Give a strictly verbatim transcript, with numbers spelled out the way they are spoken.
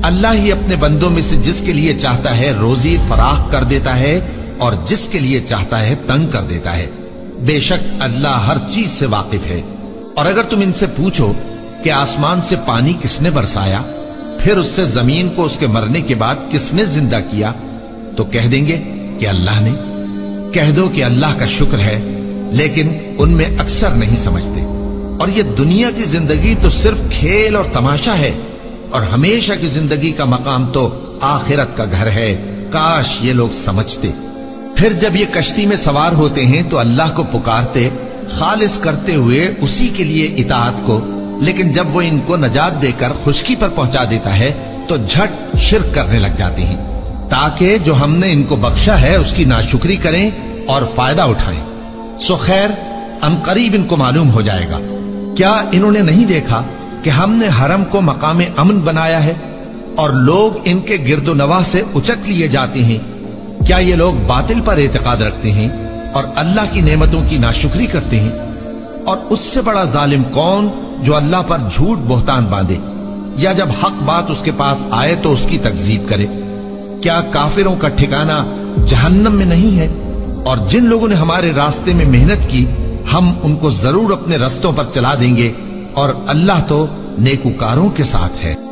اللہ ہی اپنے بندوں میں سے جس کے لیے چاہتا ہے روزی فراخ کر دیتا ہے اور جس کے لیے چاہتا ہے تنگ کر دیتا ہے۔ بے شک اللہ ہر چیز سے واقف ہے۔ اور اگر تم ان سے پوچھو کہ آسمان سے پانی کس نے برسایا، پھر اس سے زمین کو اس کے مرنے کے بعد کس نے زندہ کیا، تو کہہ دیں گے کہ اللہ نے۔ کہہ دو کہ اللہ کا شکر ہے، لیکن ان میں اکثر نہیں سمجھتے۔ اور یہ دنیا کی زندگی تو صرف کھیل اور تماشا ہے، اور ہمیشہ کی زندگی کا مقام تو آخرت کا گھر ہے۔ کاش یہ لوگ سمجھتے۔ پھر جب یہ کشتی میں سوار ہوتے ہیں تو اللہ کو پکارتے، خالص کرتے ہوئے اسی کے لیے اطاعت کو، لیکن جب وہ ان کو نجات دے کر خشکی پر پہنچا دیتا ہے تو جھٹ شرک کرنے لگ جاتے ہیں، تاکہ جو ہم نے ان کو بخشا ہے اس کی ناشکری کریں اور فائدہ اٹھائیں۔ سو خیر ان قریب ان کو معلوم ہو جائے گا۔ کیا انہوں نے نہیں دیکھا کہ ہم نے حرم کو مقام امن بنایا ہے اور لوگ ان کے گرد و نواح سے اچک لیے جاتے ہیں؟ کیا یہ لوگ باطل پر اعتقاد رکھتے ہیں اور اللہ کی نعمتوں کی ناشکری کرتے ہیں؟ اور اس سے بڑا ظالم کون جو اللہ پر جھوٹ بہتان باندھے، یا جب حق بات اس کے پاس آئے تو اس کی تکذیب کرے؟ کیا کافروں کا ٹھکانہ جہنم میں نہیں ہے؟ اور جن لوگوں نے ہمارے راستے میں محنت کی ہم ان کو ضرور اپنے رستوں پر چلا دیں گے، اور اللہ تو نیکوکاروں کے ساتھ ہے۔